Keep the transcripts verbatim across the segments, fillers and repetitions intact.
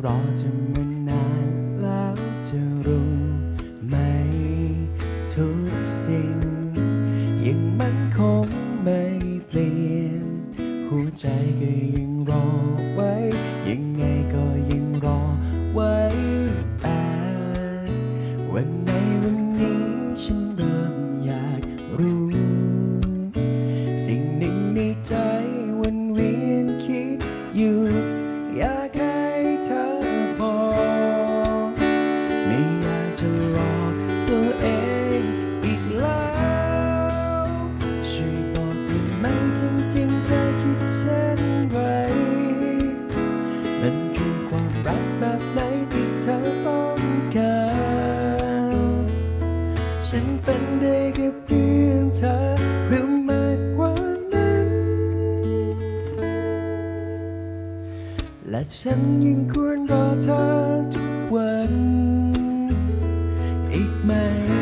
รอเธอมานานแล้วจะรู้ไหมทุกสิ่งยังมันคงไม่เปลี่ยนหัวใจก็ยังรอไว้ยังไงก็ยังรอไว้แต่วันในวันนี้ฉันเริ่มอยากรู้สิ่งหนึ่งในใจวนเวียนคิดอยู่อยากให้เธอบอกไม่อยากจะหลอกตัวเองอีกแล้วช่วยบอกได้ไหมจริงๆเธอคิดเช่นไรมันคือความรักแบบไหนที่เธอต้องการฉันเป็นได้แค่เพียงเธอหรือมากกว่านั้นและฉันยังควรรอเธอทุกวันอีกไหม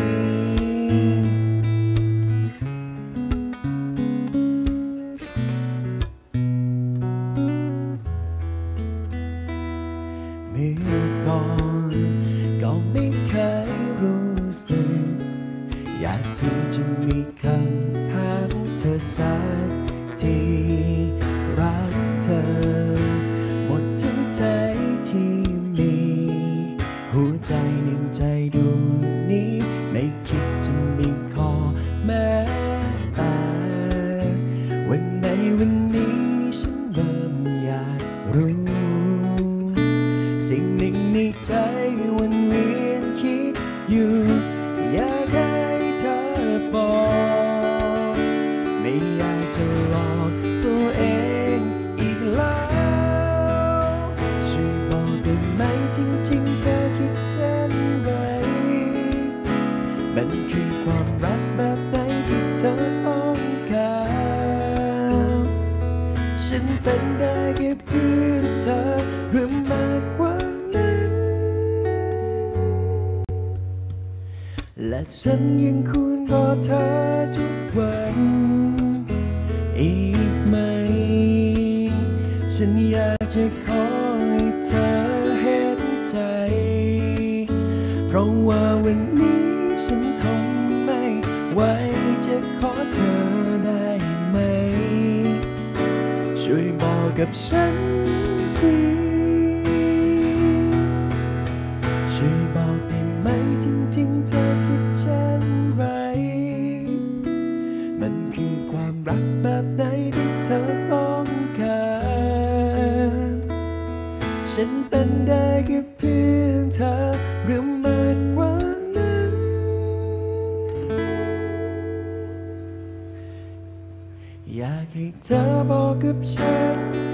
เมื่อก่อนก็ไม่เคยรู้สึกอยากที่จะมีคำถามเธอสักทีรักเธอหมดทั้งใจที่มีหัวใจหนึ่งใจดวงนี้ไม่คิดจะมีข้อแม้แต่วันในวันนี้ฉันเริ่มอยากรู้สิ่งหนึ่งในใจวนเวียนคิดอยู่อยากให้เธอบอกไม่อยากจะหลอกตัวเองอีกแล้วช่วยบอกได้ไหมจริงๆเธอคิดเช่นไรมันคือความรักแบบไหนที่เธอต้องการฉันเป็นได้แค่เพื่อนเธอหรือมากกว่านั้นและฉันยังควรรอเธอทุกวันอีกไหมฉันอยากจะขอให้เธอเห็นใจเพราะว่าวันนี้ฉันทนไม่ไหวจะขอเธอได้ไหมช่วยบอกกับฉันทีช่วยบอกได้ไหมจริงๆเธอคิดเช่นไรมันคือความรักแบบไหนที่เธอต้องการฉันเป็นได้แค่เพียงเธอหรือมากกว่านั้นอยากให้เธอบอกกับฉัน